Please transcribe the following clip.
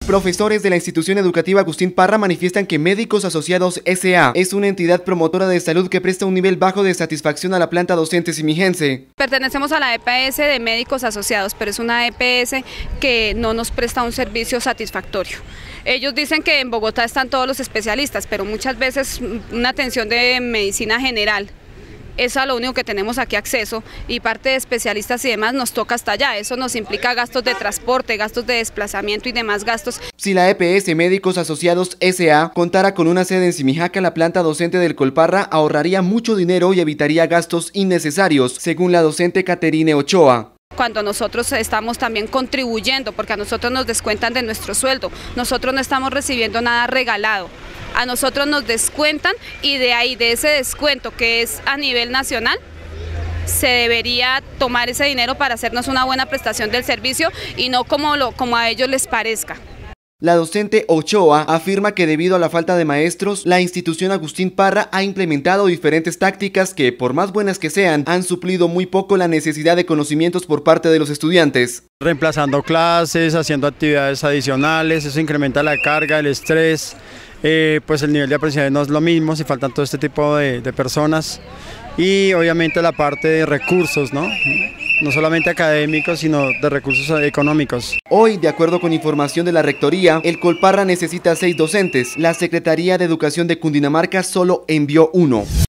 Profesores de la institución educativa Agustín Parra manifiestan que Médicos Asociados S.A. es una entidad promotora de salud que presta un nivel bajo de satisfacción a la planta docente simijense. Pertenecemos a la EPS de Médicos Asociados, pero es una EPS que no nos presta un servicio satisfactorio. Ellos dicen que en Bogotá están todos los especialistas, pero muchas veces una atención de medicina general es a lo único que tenemos aquí acceso, y parte de especialistas y demás nos toca hasta allá. Eso nos implica gastos de transporte, gastos de desplazamiento y demás gastos. Si la EPS Médicos Asociados S.A. contara con una sede en Simijaca, la planta docente del Colparra ahorraría mucho dinero y evitaría gastos innecesarios, según la docente Caterine Ochoa. Cuando nosotros estamos también contribuyendo, porque a nosotros nos descuentan de nuestro sueldo, nosotros no estamos recibiendo nada regalado. A nosotros nos descuentan, y de ahí, de ese descuento que es a nivel nacional, se debería tomar ese dinero para hacernos una buena prestación del servicio y no como a ellos les parezca. La docente Ochoa afirma que debido a la falta de maestros, la institución Agustín Parra ha implementado diferentes tácticas que, por más buenas que sean, han suplido muy poco la necesidad de conocimientos por parte de los estudiantes. Reemplazando clases, haciendo actividades adicionales, eso incrementa la carga, el estrés, pues el nivel de aprendizaje no es lo mismo si faltan todo este tipo de personas, y obviamente la parte de recursos, ¿no? No solamente académicos, sino de recursos económicos. Hoy, de acuerdo con información de la Rectoría, el Colparra necesita 6 docentes. La Secretaría de Educación de Cundinamarca solo envió 1.